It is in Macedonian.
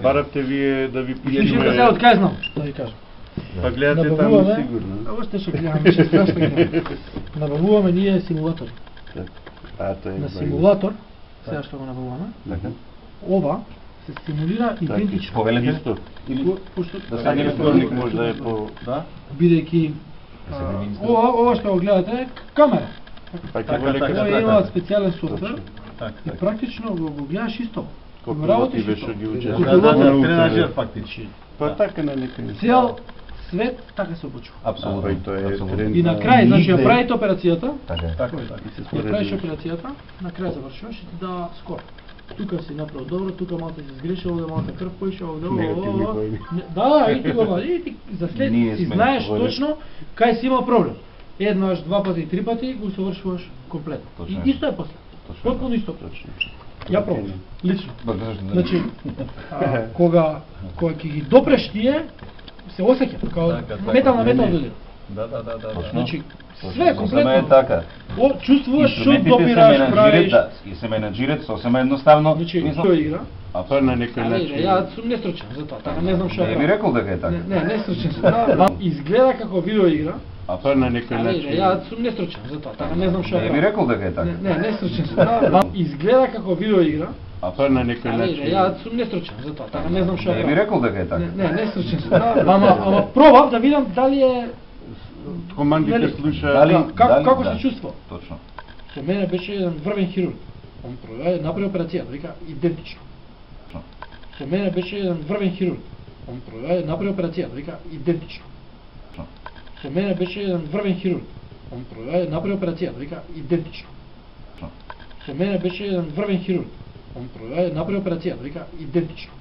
Барате вие да ви Слушайте пишеме... сега откај знам, да ви кажам. Па гледате таму Набавуваме, сигурно. а още ще гледаме, ще страшно гледаме. Набавуваме ние симулатор. А, тоа е На бај. симулатор, сега што го набавуваме, Така. ова се симулира идентично. Повелете? Исто. Пошто Да Сега електроник може да е по... Да? бидејќи ова што го гледате е камера. Па ќе Така, вели така, Ова така. има специјален софтвер Так, и так. практично го гледаш исто. Колку Го работиш ти исто. беше ги учиш. Да, да, да, тренажер фактички. Па така на некој. Цел свет така се обучува. Апсолутно. Па и тоа е апсолутно. тренд. И на крај, значи ја правите операцијата, Така е. Така е. ја правиш операцијата, на крај завршуваш и ти дава скор. Тука си направил добро, тука малку си сгрешил, овде малку крв поишao, овде Негативни бои. Да, и ти го вади, и ти за след Ние си сме знаеш доволни. точно кај си имал проблем. Еднаш, два пати, три пати го совршуваш комплетно. Точно. И исто е после. Точно. Потпуно исто. Точно. Ја пробам, лично. Значи, Значи, кога ќе ги допреш тие, се осеќа, као Така, метал на не, метал не. додира. да, да, да, да. Значи, Точно. све За мен е комплетно. така. Чувствуваш што Инструментите се допираш, менаџират, правиш. да, и се менаџират сосем едноставно. Значи, Мислам, тој игра. Па на некој Не, начин. ја сум нестручен за тоа, така не знам што не би рекол дека е така. Не стручен сум. Да, изгледа како видео игра. Па на некој начин. Ја сум нестручен за тоа, така не знам што Не би рекол дека е така. Не стручен сум. Да, изгледа како видео игра. Па на некој начин. Ја сум нестручен за тоа, така не знам што Не би рекол дека е така. Не стручен сум. Ама пробав да видам дали е Командите Нели? слуша. Дали- како да. се чувства. Точно. Со мене беше еден врвен хирург. Он проведе, направи операцијата, вика идентично. Со мене беше еден врвен хирург. Он проведе, направи операцијата, вика идентично. Со мене беше еден врвен хирург. Он проведе, направи операцијата, вика идентично. Со мене беше еден врвен хирург. Он проведе, направи операцијата, вика идентично.